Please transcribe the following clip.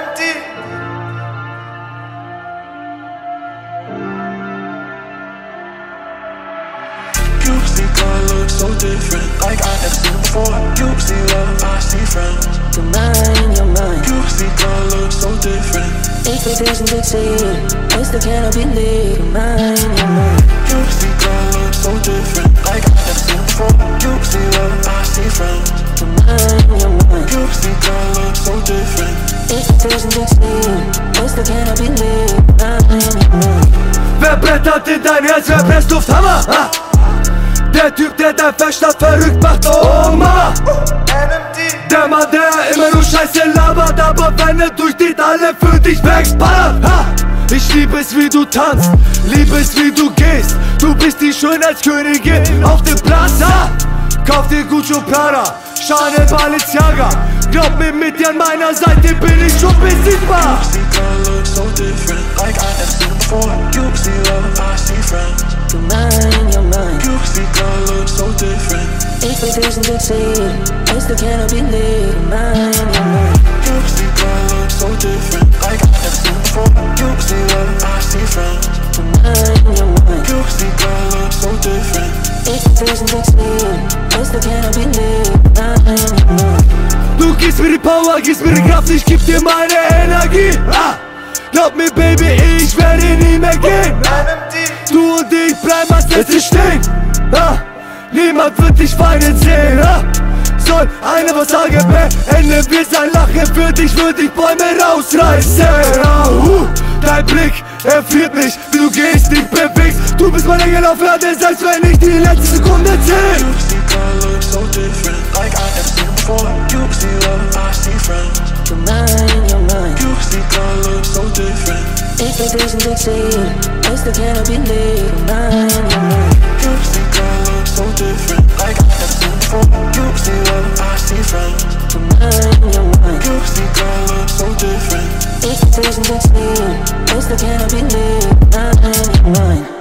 You see God look so different, like I have seen before. You see love, I see friends. You're mine, you're mine. You see God look so different. Ich will dich nicht sehen, weißt du, cannot believe. You're mine, you're mine. You see God look so different, like I have seen before. You see love, I see friends. You're mine, you're mine. You see God look so different. Ich will dich nicht sehen, weißt du, cannot believe. You're mine, you're mine. Wer brettert in dein Herz, wer presst Lufthammer? Ha? Der Typ, der dein Verstand verrückt macht, oh Mama. Der Mann, der immer nur Scheiße labert, aber wenn er durchgeht, alle für dich wegballert. Ha! Ich liebe es, wie du tanzt, liebe es, wie du gehst. Du bist die Schönheitskönigin auf dem Platz. Ha! Kauf dir Gucci und Prada, Chanel, Balenciaga. Glaub mir, mit dir an meiner Seite bin ich schon besiegbar. You see God look so different, like I have seen before. You see love, I see friends. You're mine, you're mine. You see God look so different. Ich will dich nicht sehen, weißt du, cannot believe. You're mine, you're mine. You see God look so different, like I have seen before. You see love, I see friends. You're mine, you're mine. You see God look so different. Ich will dich nicht sehen, weißt du, cannot believe. You're mine, you're mine. Du gibst mir die Power, gibst mir die Kraft, ich geb dir meine Energie. Ah! Glaub mir, Baby, ich werde nie mehr gehen. Du und ich bleiben als letztes stehen. Ah! Niemand wird dich weinen sehen. Ah! Soll eine was sagen, beenden wir sein Lachen. Für dich würde ich Bäume rausreißen. Ah! Dein Blick, er friert mich, wie du gehst, dich bewegst. Du bist mein Engel auf Erde, selbst wenn ich die letzte Sekunde zähl. You see God look so different, like I have seen before. You see love, I see friends. You're mine, you're mine. You see God look so different. Ich will dich nicht sehen, weißt du, cannot believe. You're mine, you're mine. You see God look so different, like I have seen before. You see love, I see friends. You're mine, you're mine. You see God look so different. Ich will dich nicht sehen, weißt du, cannot believe. You're mine, you're mine.